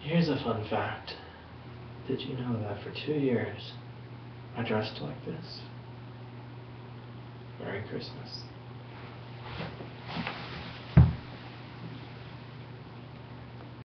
Here's a fun fact. Did you know that for 2 years I dressed like this? Merry Christmas.